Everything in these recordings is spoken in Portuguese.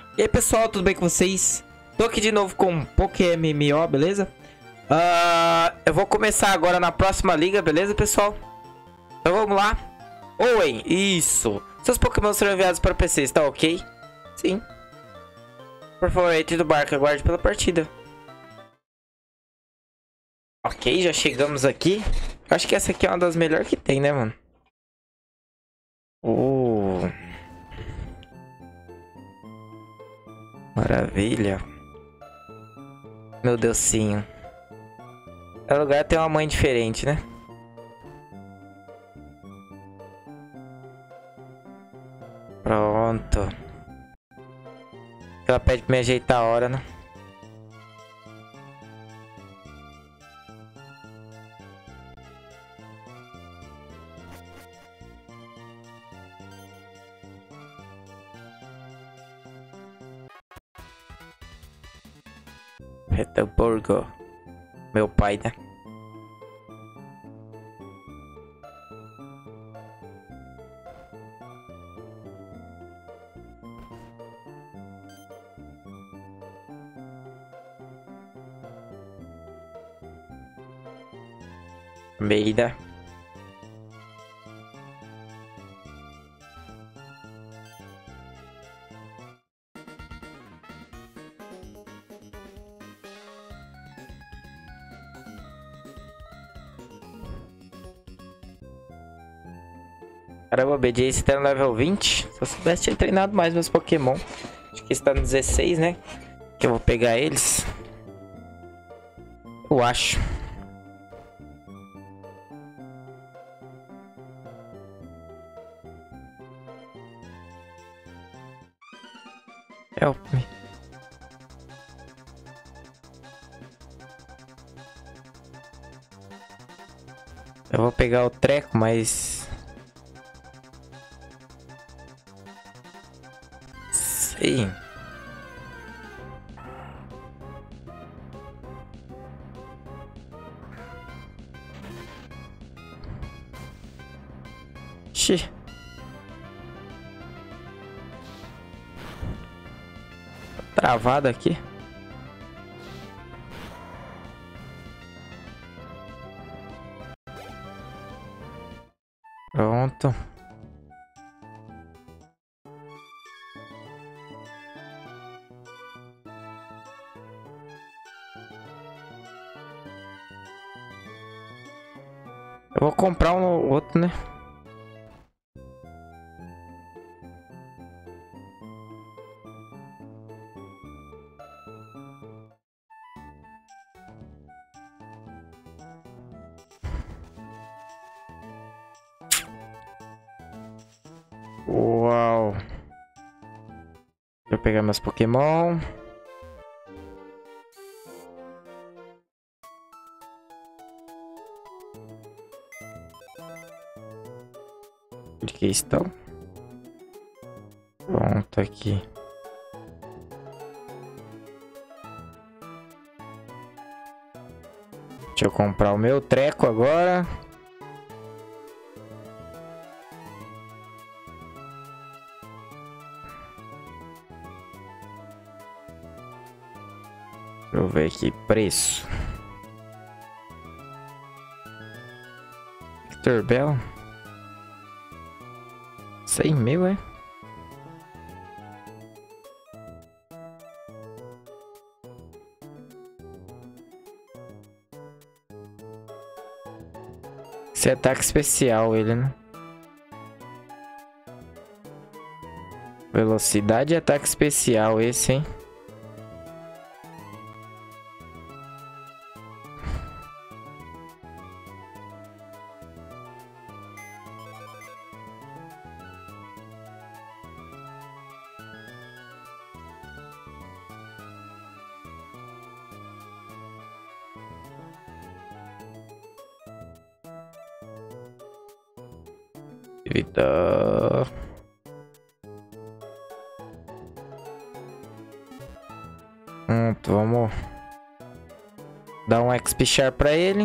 E aí pessoal, tudo bem com vocês? Tô aqui de novo com PokéMMO, beleza? Eu vou começar agora na próxima liga, beleza pessoal? Então vamos lá. Owen, isso. Seus Pokémon serão enviados para o PC, está ok? Sim. Por favor, entre do barco, aguarde pela partida. Ok, já chegamos aqui. Acho que essa aqui é uma das melhores que tem, né, mano? Maravilha. Meu Deusinho. Cada lugar tem uma mãe diferente, né? Pronto. Ela pede pra me ajeitar a hora, né? Retamburgo. Meu pai, né? Meida. Caramba, o BJ tá no level 20. Se eu soubesse, tinha treinado mais meus Pokémon. Acho que está no 16, né? Que eu vou pegar eles. Eu acho. Help me. Eu vou pegar o treco, mas... Sei. Xi. Travado aqui. Pronto. Eu vou comprar um outro, né? Uau. Deixa eu pegar meus Pokémon. Onde que estão? Pronto, aqui. Deixa eu comprar o meu treco agora. Deixa eu ver aqui, preço. Victor Bell. 100 mil, é? Esse é ataque especial, ele, né? Velocidade e ataque especial, esse, hein? Vida. Vamos dar um XP Share pra ele.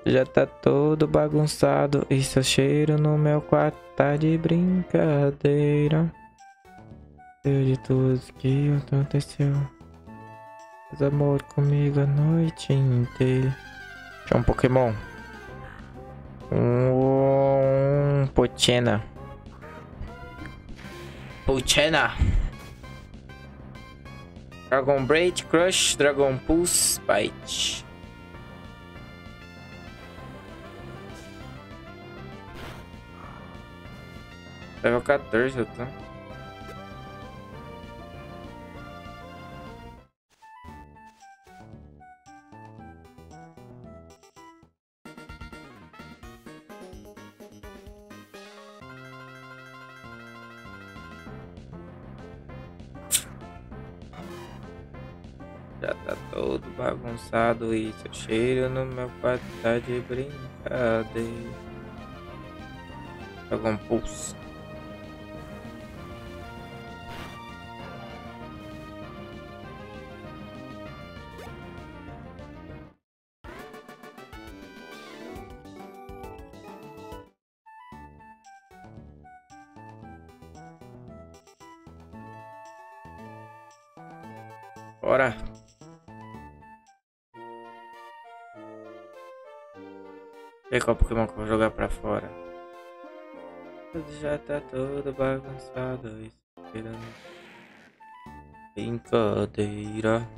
Já tá todo bagunçado e seu cheiro no meu quarto tá de brincadeira. Eu de tudo que aconteceu. Faz amor comigo a noite inteira. Deixa um Pokémon. Pochena. Pochena. Dragon Braid, Crush, Dragon Pulse, Bite. Level 14 eu tô. Já tá todo bagunçado e seu cheiro no meu quarto tá de brincadeira. Dragon Pulse. Bora. Ver qual Pokémon que eu vou jogar pra fora. Já tá todo bagunçado e esperando brincadeira.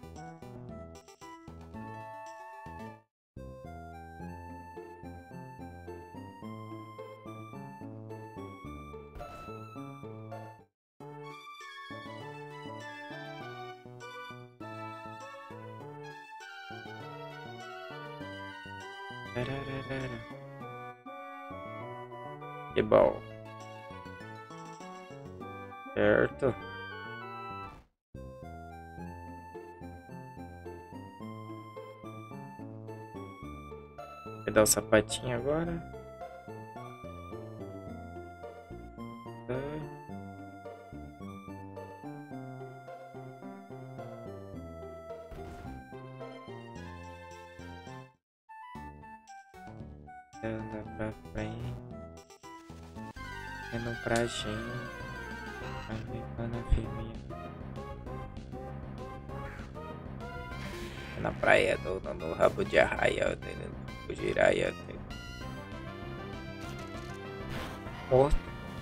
Que bom. Certo. Vou dar o sapatinho agora. Tá. Anda pra frente. Indo pra gente. Vai ficando firme. Na praia, no rabo de arraia, no giraia. Morto.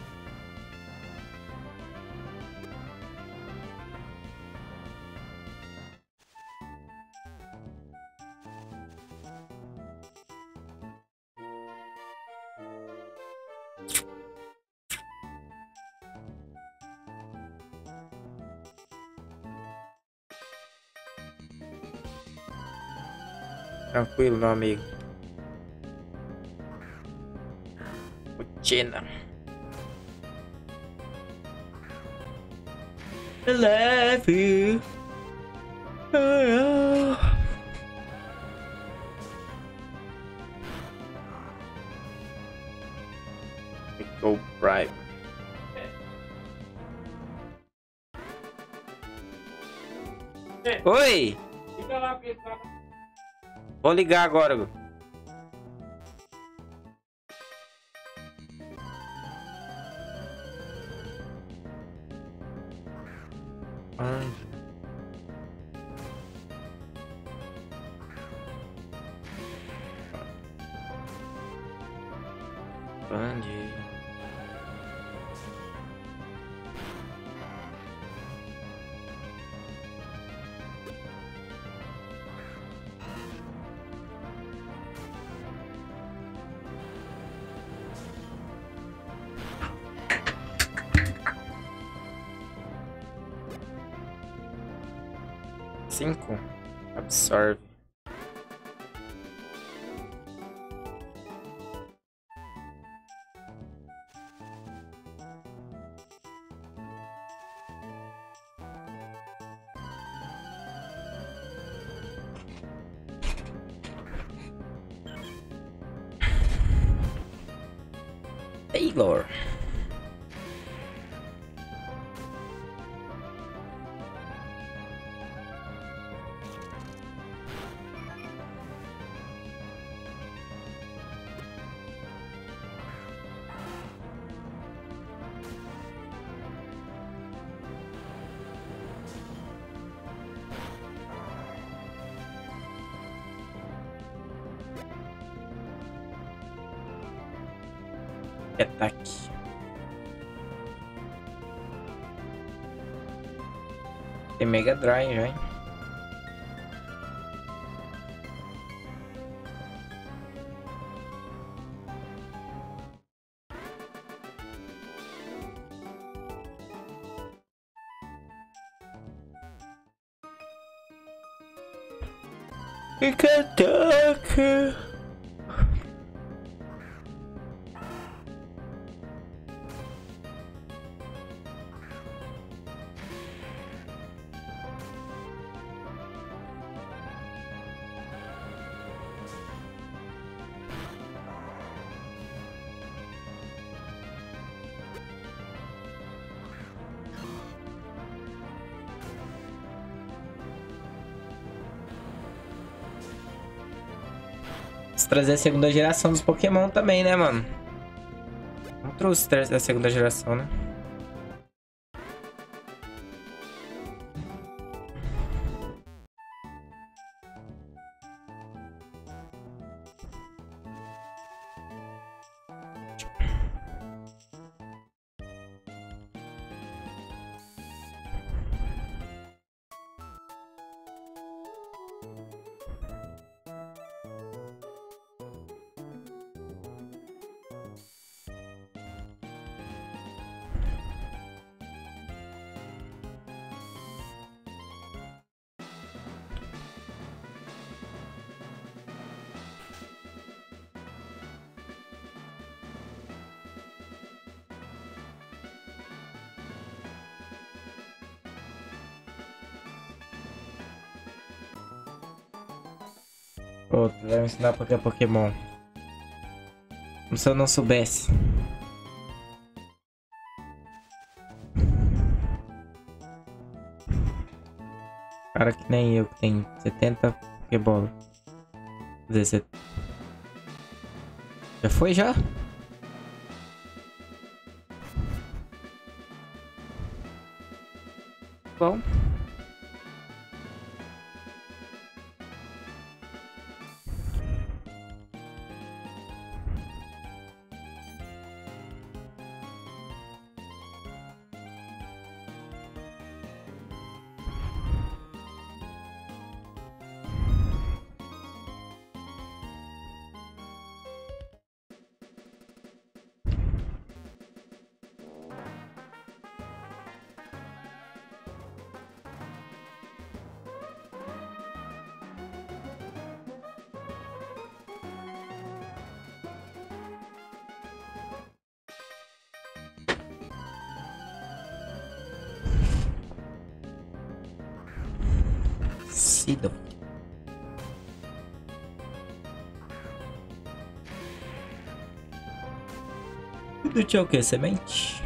Tranquilo, meu amigo. Putina. I love you. Go Prime. Oi! Vou ligar agora. Band. Cinco. Absorve. Taylor. Ataque. Tem Mega Drive já, hein? Que ataque! Trazer a segunda geração dos Pokémon também, né, mano? Não trouxe a segunda geração, né? Pronto, vai ensinar porque é Pokémon. Como se eu não soubesse. Cara que nem eu, que tem 70 Pokébola. Quer dizer, já foi já? Bom. Sido. Tudo tinha o que? Semente?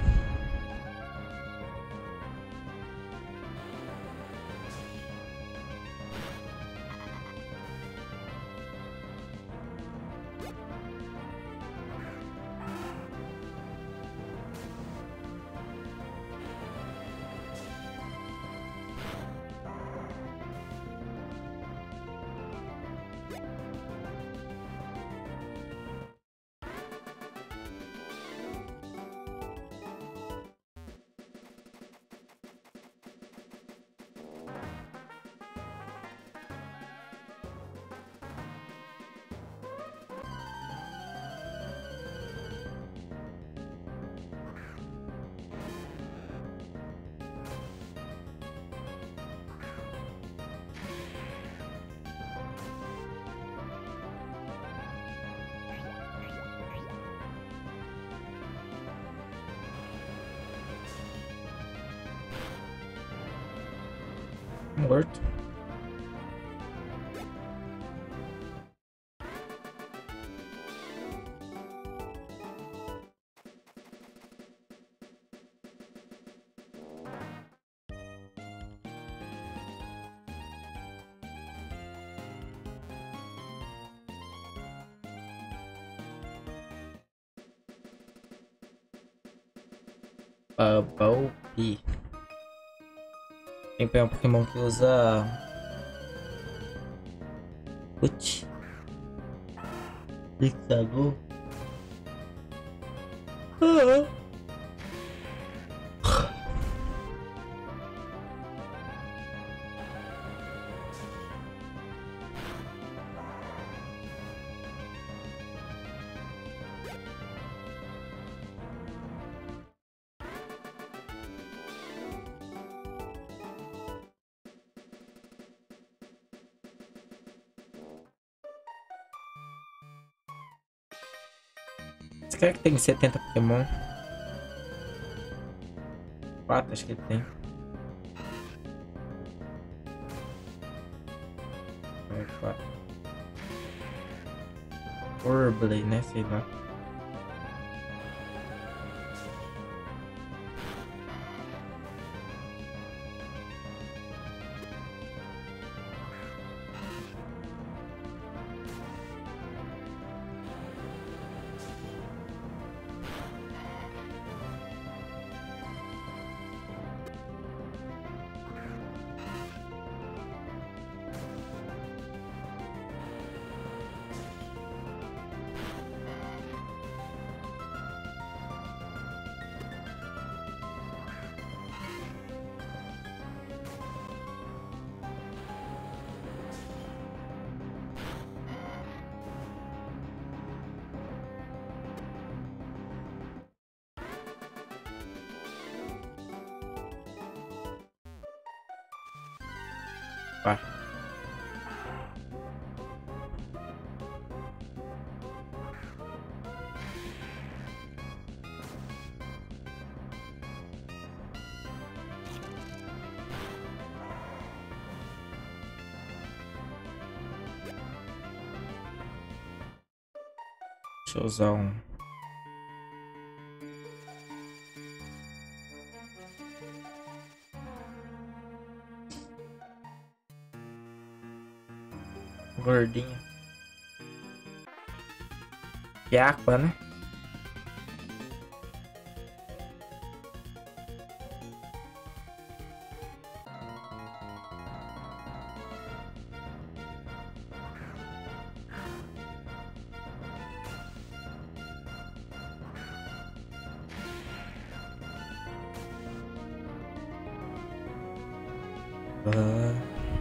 Morto. Bumblebee. Tem que pegar um Pokémon que usa... Putz. Hexagon. Ah. Esse cara que tem 70 Pokémon. 4, acho que ele tem. É, 4. Orbley, né? Sei lá. Vai. Deixa eu usar um. Gordinha. Que é Aqua, né? Ah.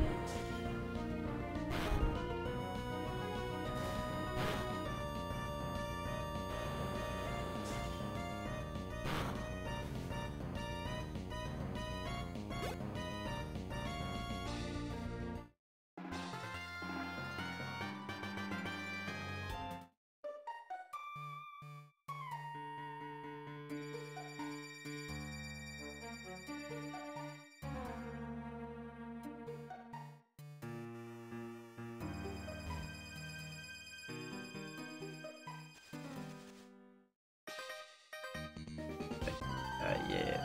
Ah, yeah.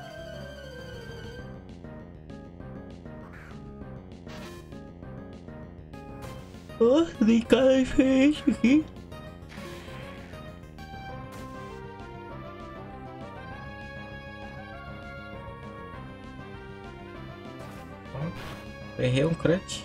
Oh, tem cara diferente aqui. Errei um crunch.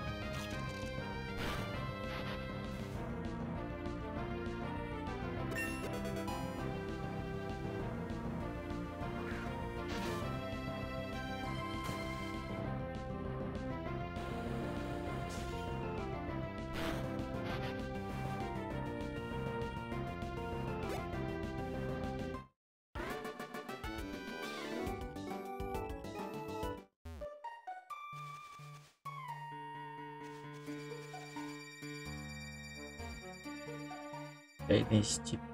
É desse tipo.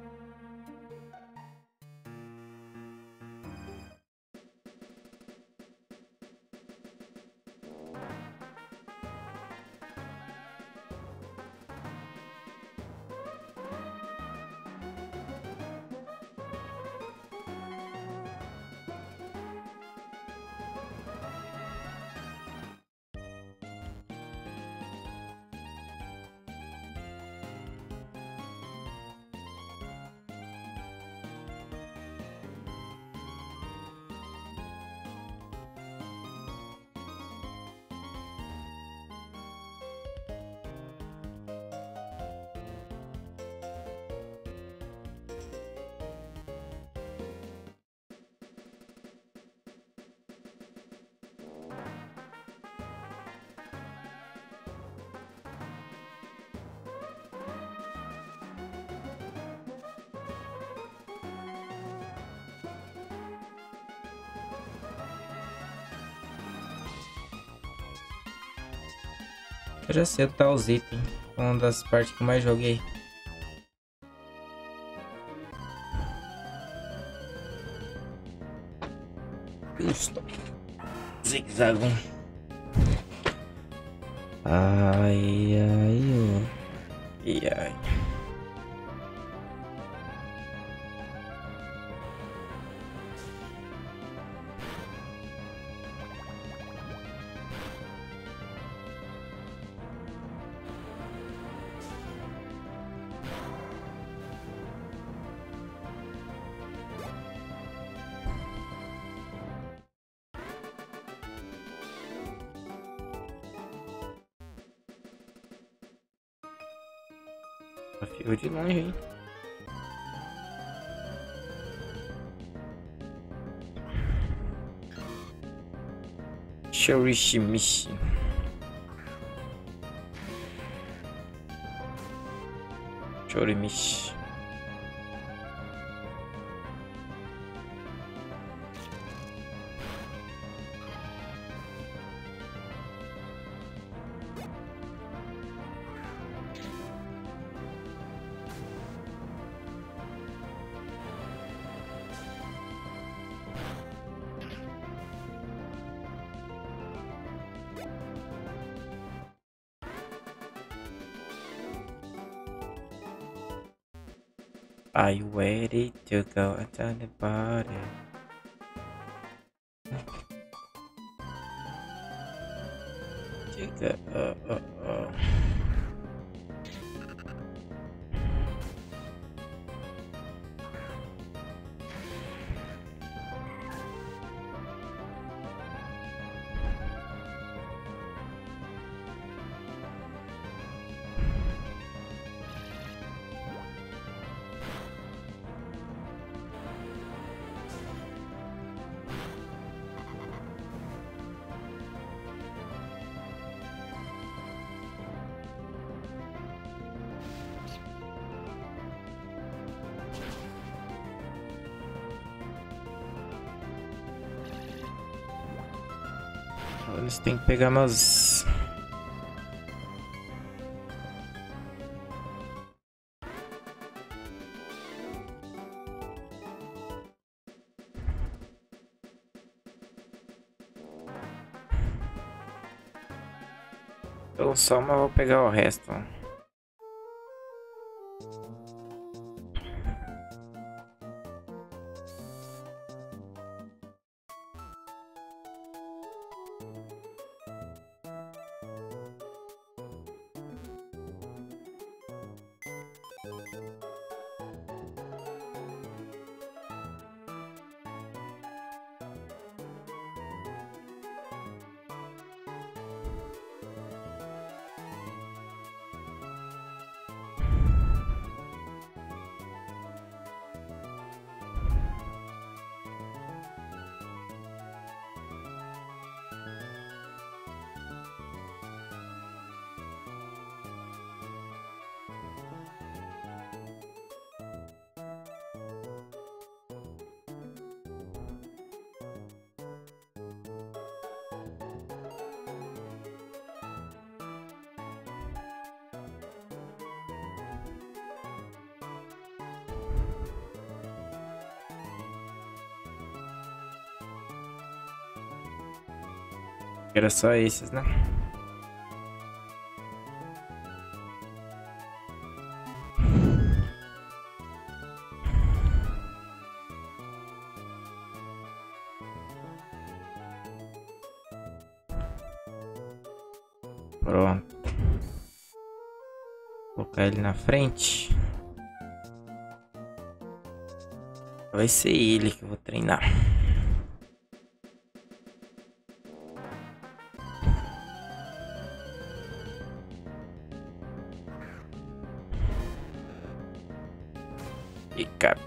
Eu já sei onde os itens. Uma das partes que eu mais joguei. Justo. Zigue-zague. Ai, ai, ai, ai. Desafio de longe, hein? Shorishimishi. Shorimishi. Are you ready to go attend the party? Eles têm que pegar meus... Eu só mas vou pegar o resto. Era só esses, né? Pronto. Vou colocar ele na frente. Vai ser ele que eu vou treinar. E cara.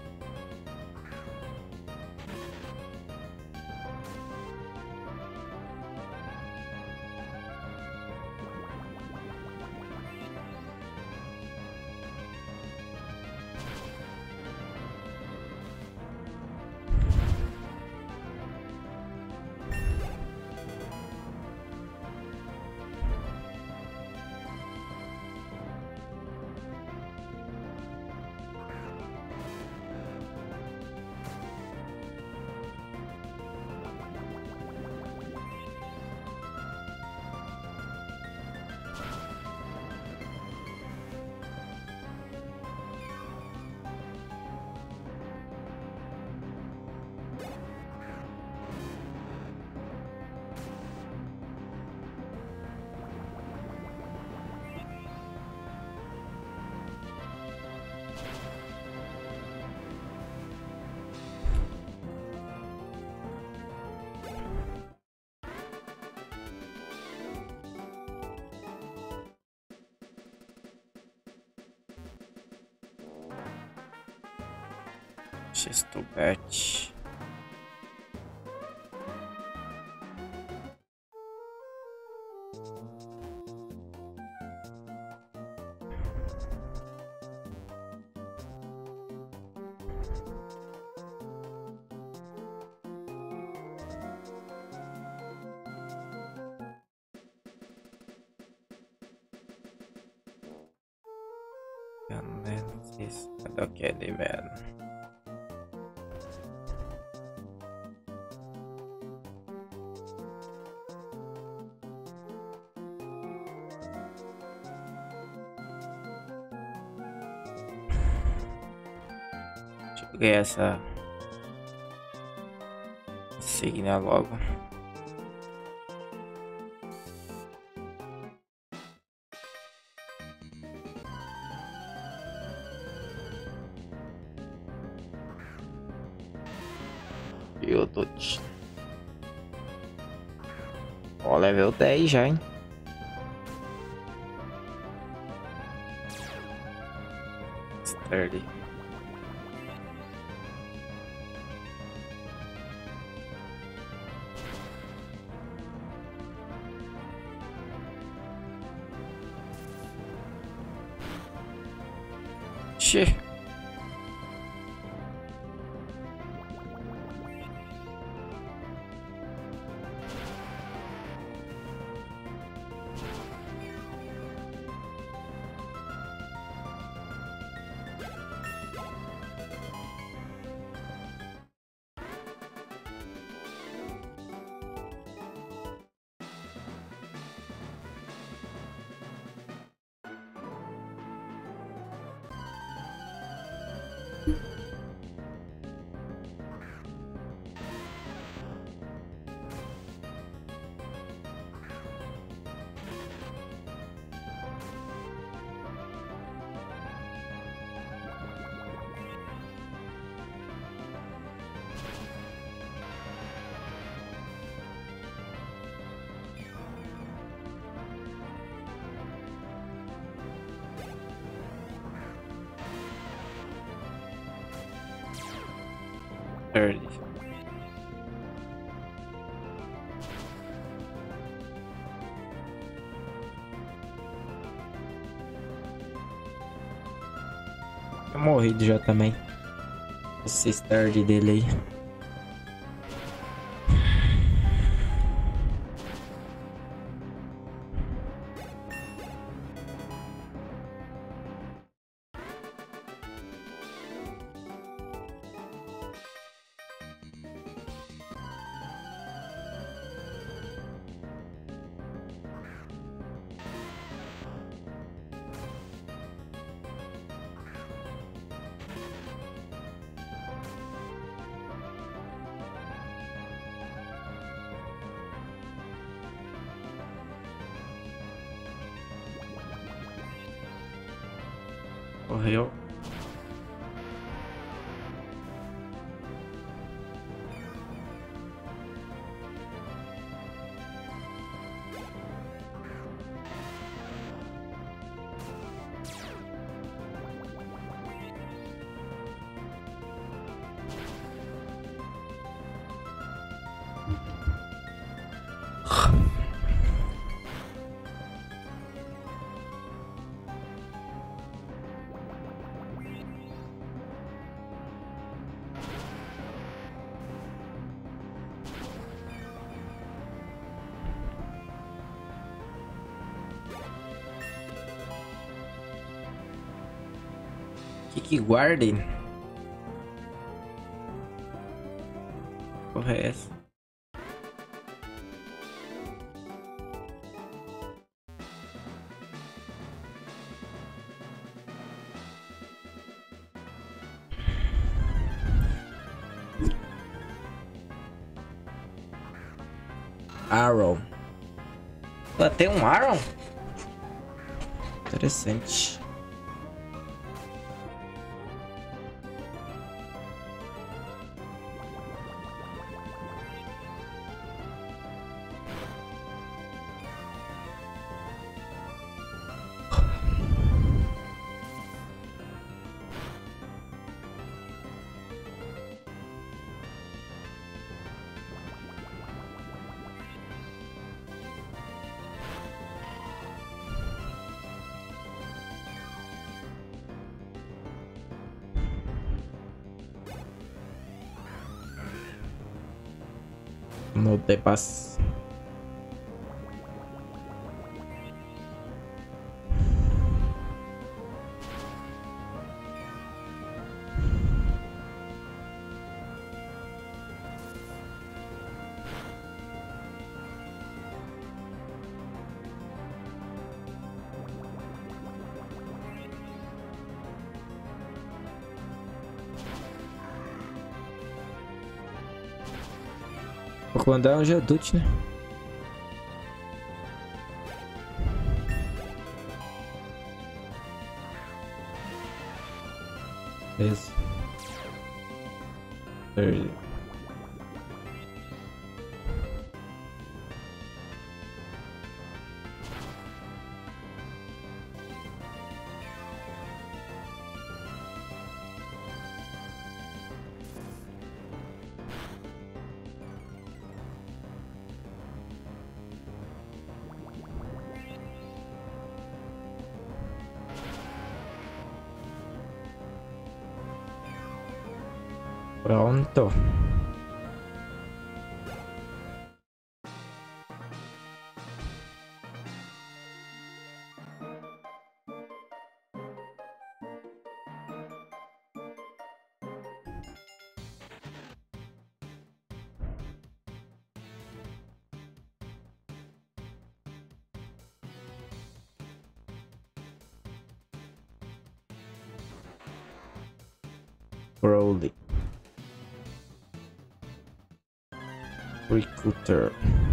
Chestobet. Cadê aquele, velho? Deixa eu ganhar essa insígnia logo. Eu tô... Ó, level 10 já, hein? Sturdy. Xê. Early. Eu morri já também. Esse start dele aí. Correu. Que guardem. Porra é essa? Arrow. Pô, tem um Arrow? Interessante. No te pases. Vou mandar um Geodude, né? Beleza. Pronto. Broly. Recruiter.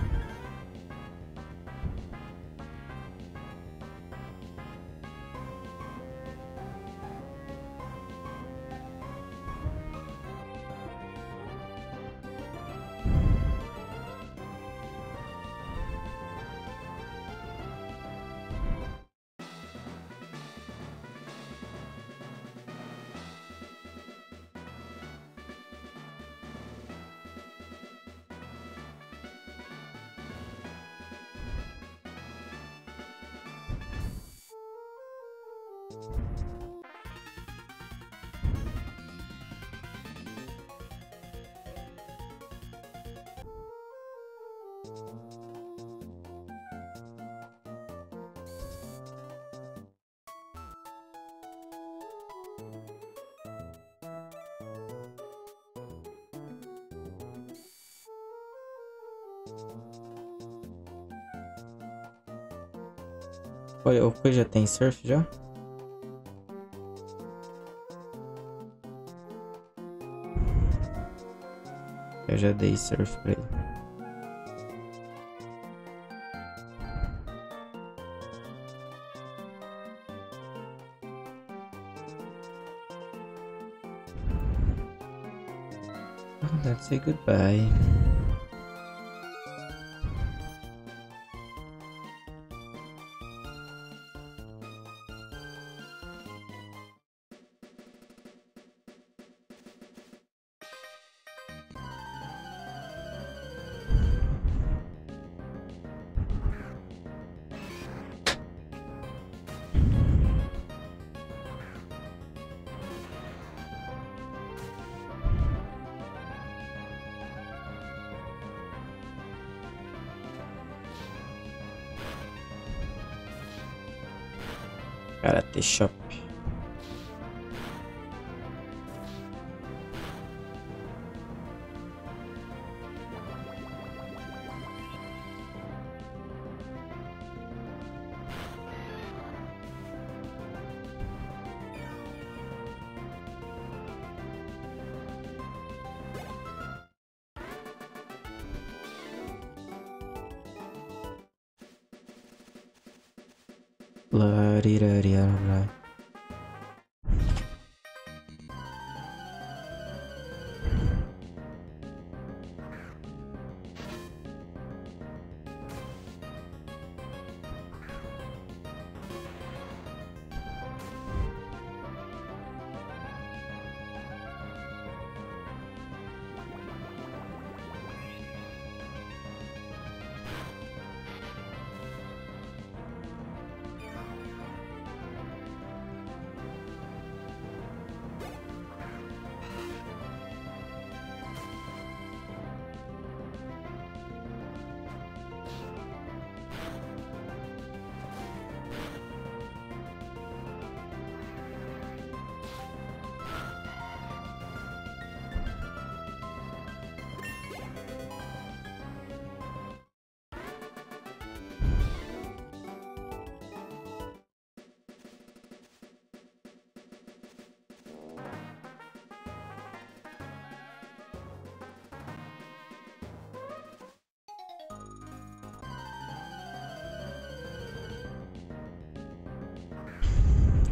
Olha, o Pô já tem surf já? Eu já dei surf pra ele. Let's say goodbye. Karate Shop. La.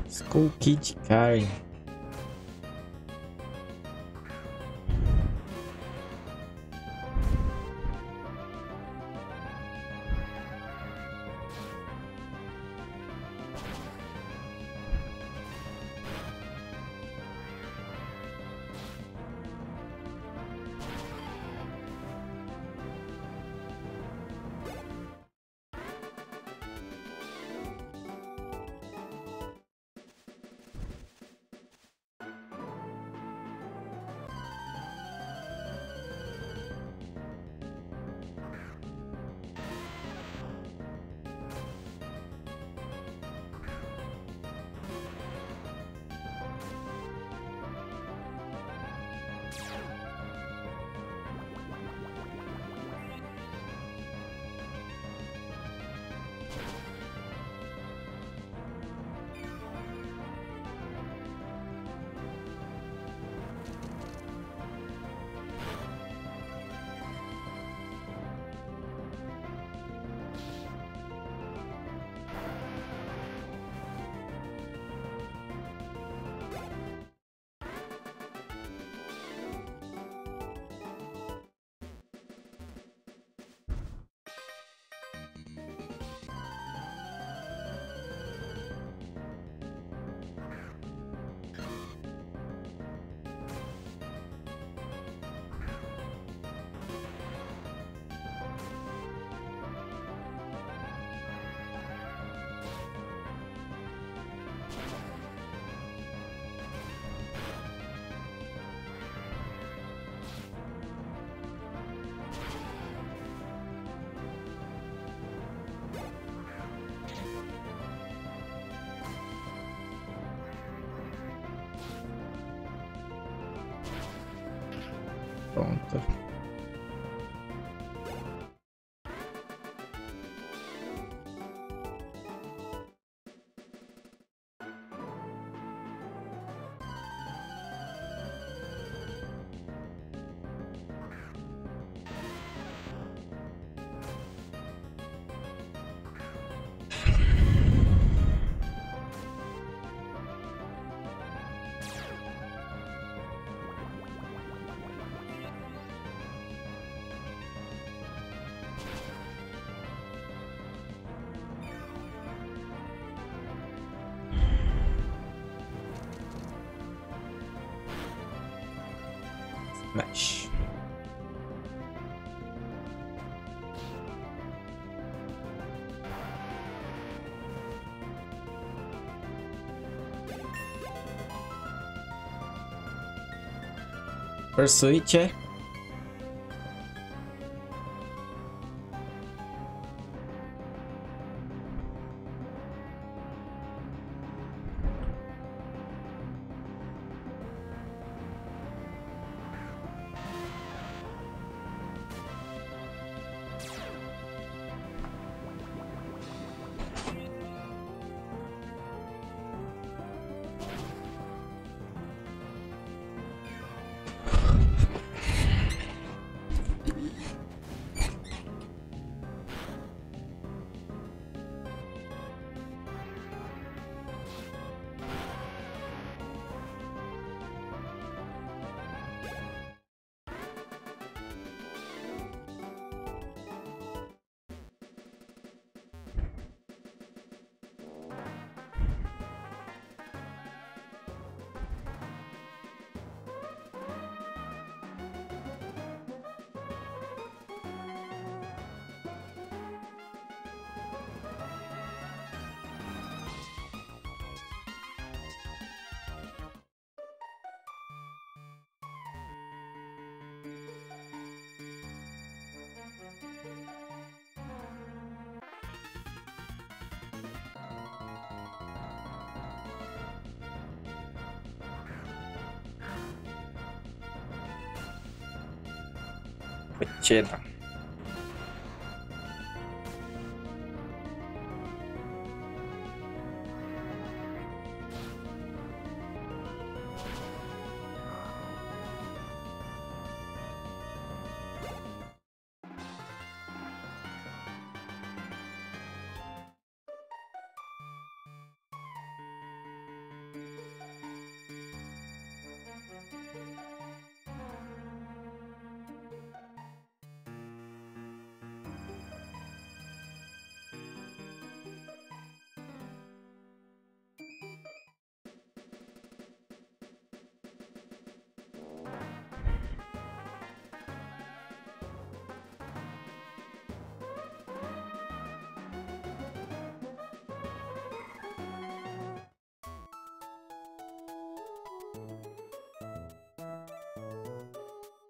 Skull Kid Karen. Pronto. Smash. Pursuit, é? Vegeta.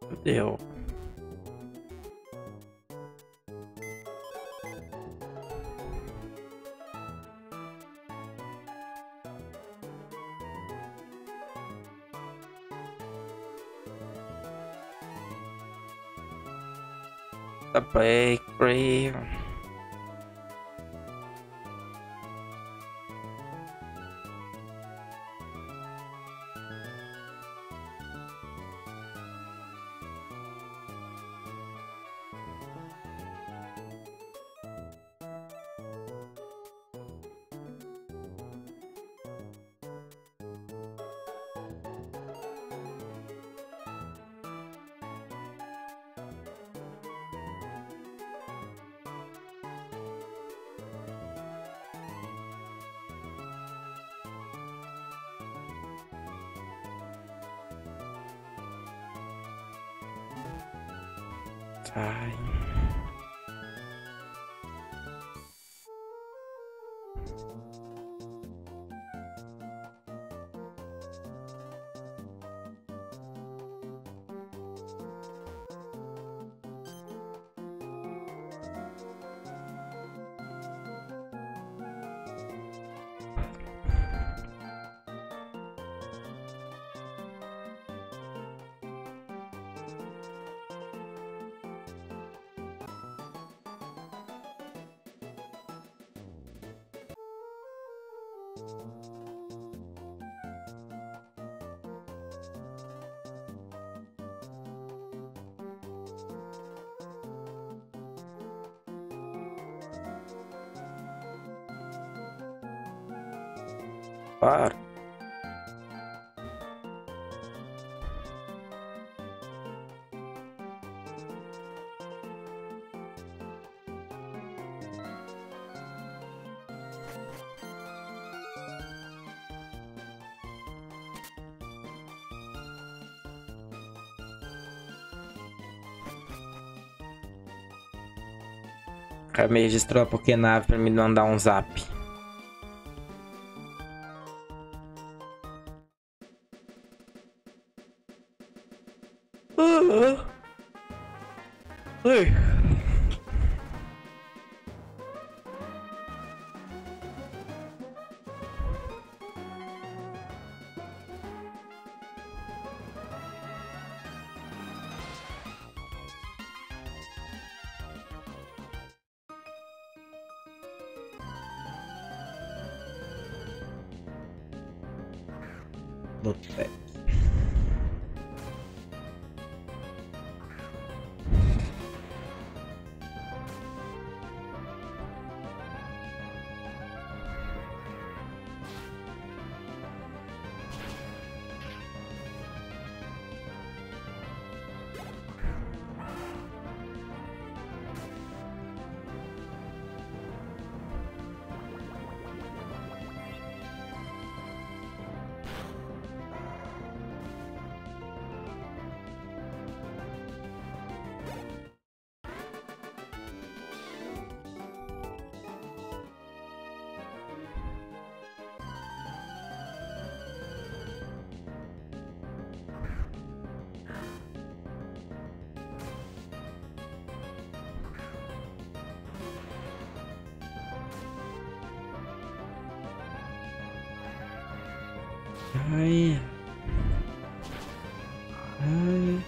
Deu. The break free. Sai. Para. O cara me registrou a Pokénave pra me mandar um zap. Ai. Lutec. Ai. Ai.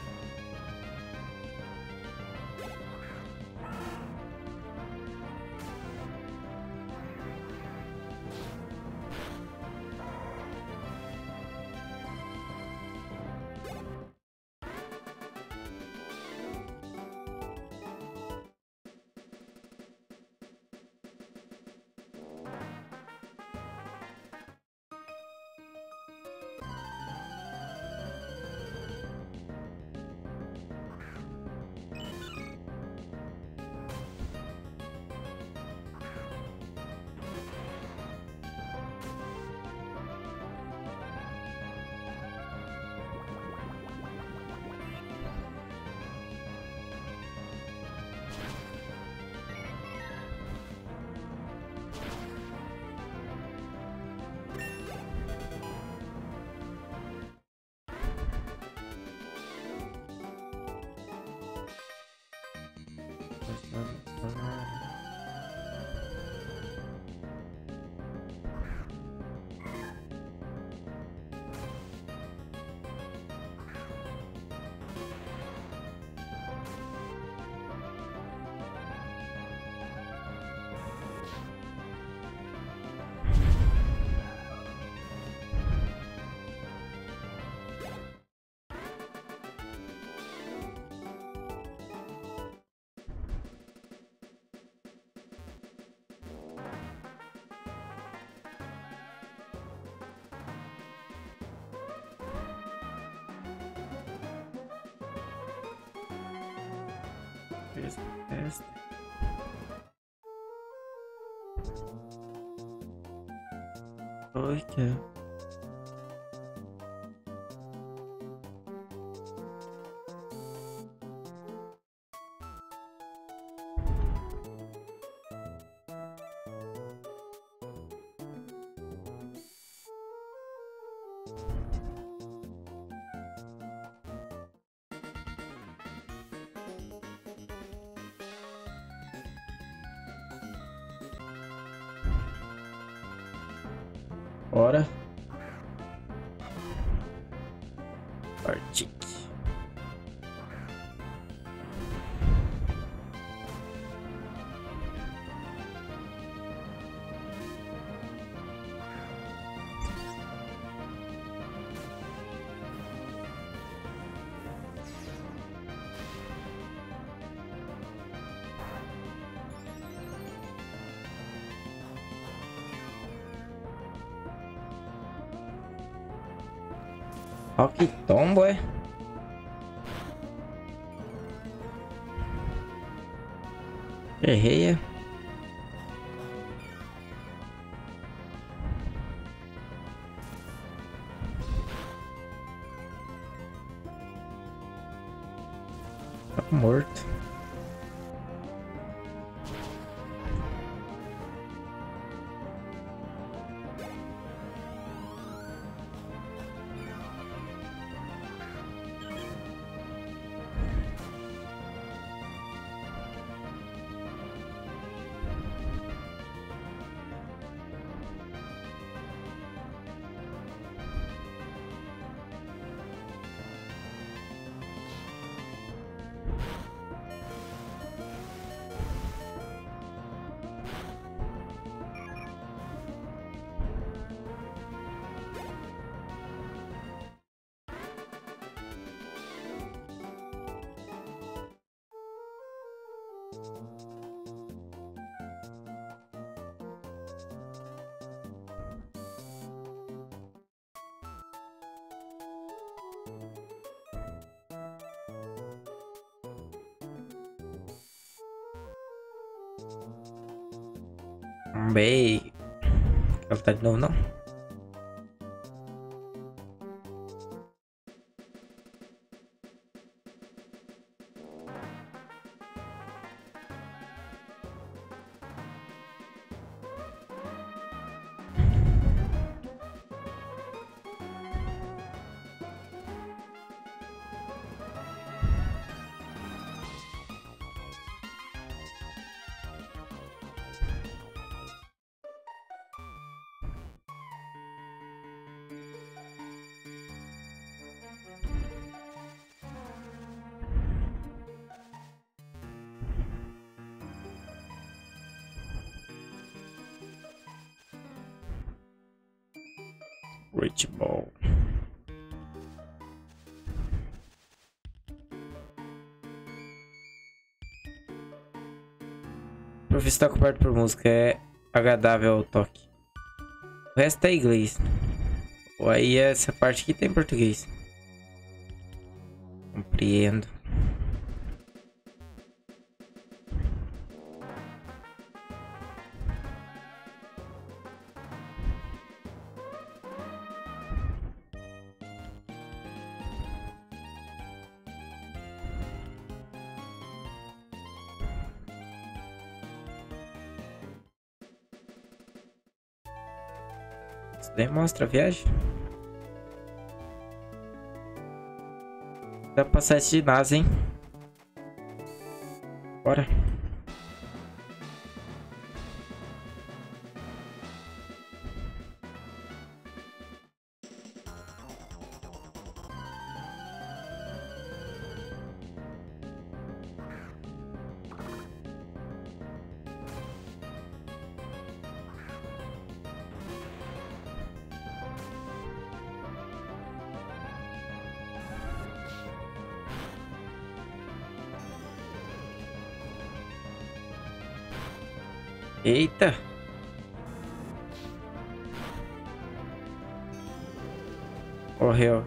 Teste. Oi, que é? Bora. Arctic. Ó que tombo, é? Errei, é? Tá morto. Bem. Ela tá de novo, não? Rich Ball. O professor está coberto por música, é agradável ao toque. O resto é inglês. Ou aí essa parte aqui tem português. Compreendo. Isso daí mostra a viagem. Dá pra passar esse ginásio, hein? Bora. Eita. Morreu.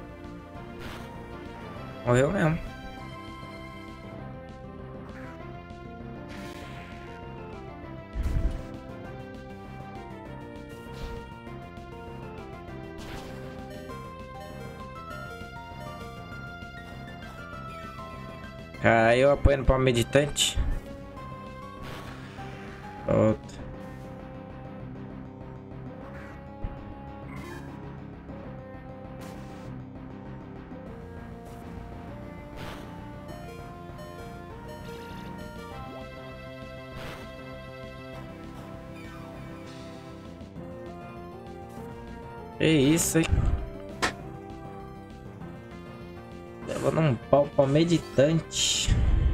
Morreu mesmo. Caiu apoiando para o meditante. Pronto. Que isso, hein? Levando um pau para meditante.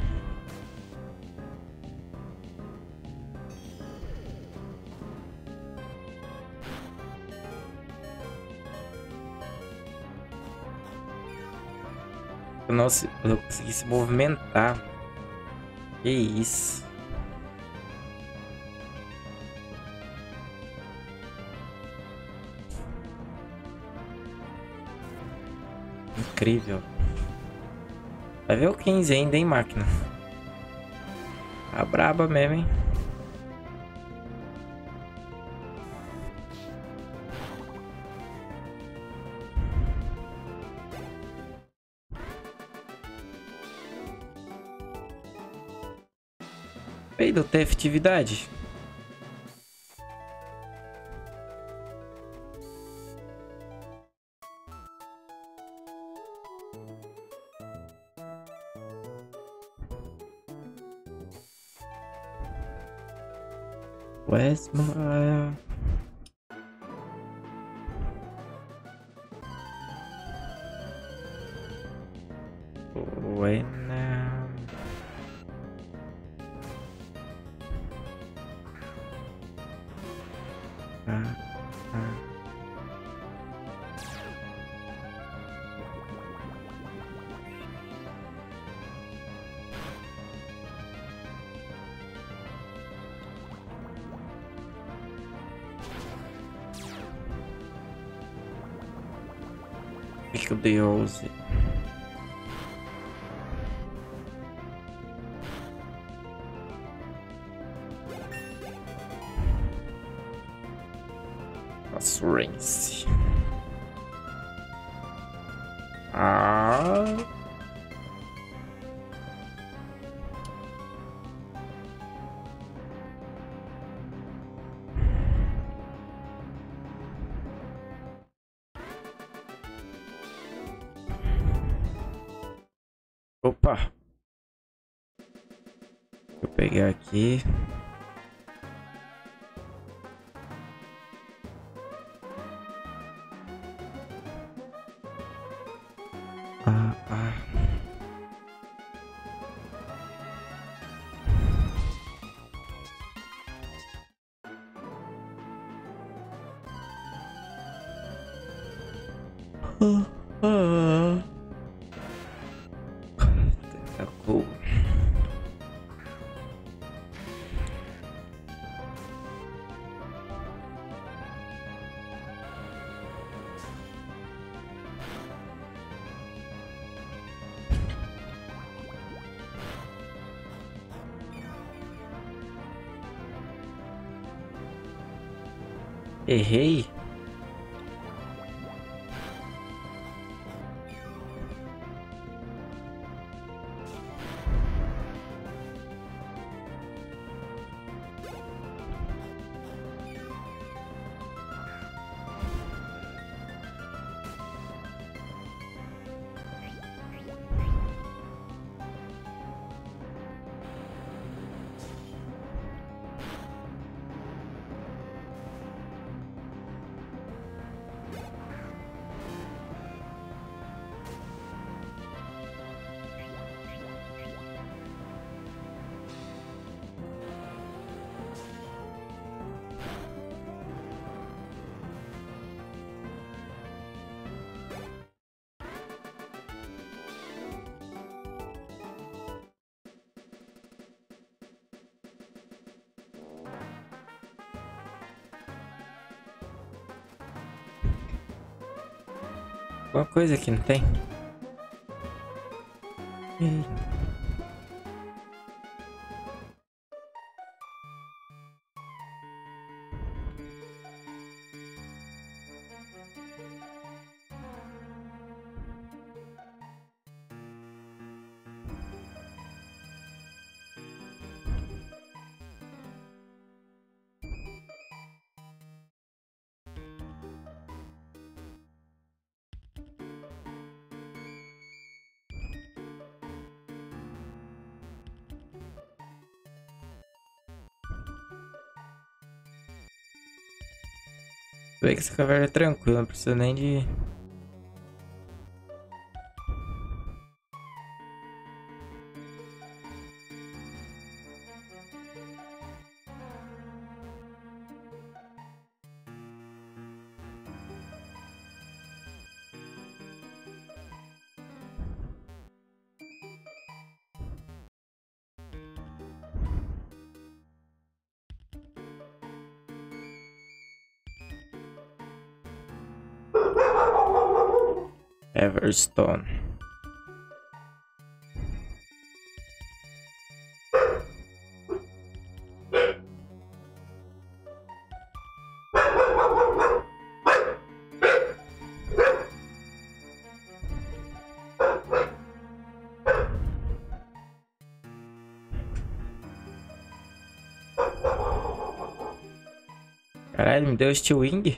Nossa, eu não consegui se movimentar. Que isso? Incrível. Vai ver o 15 ainda, hein, máquina? Tá braba mesmo, hein? Peido, tem efetividade? Westmore. Buena. Fico de 11. Assurance. Ah. Opa. Vou pegar aqui. Tá cool. Errei. Alguma coisa aqui, não tem? Vê que essa caverna é tranquila, não precisa nem de... Everstone. Caralho, me deu Steel Wing?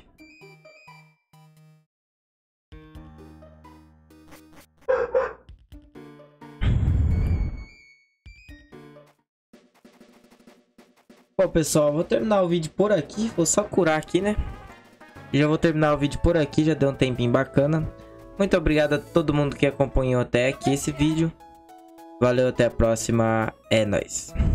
Bom, pessoal, vou terminar o vídeo por aqui. Vou só curar aqui, né? E já vou terminar o vídeo por aqui. Já deu um tempinho bacana. Muito obrigado a todo mundo que acompanhou até aqui esse vídeo. Valeu, até a próxima. É nóis.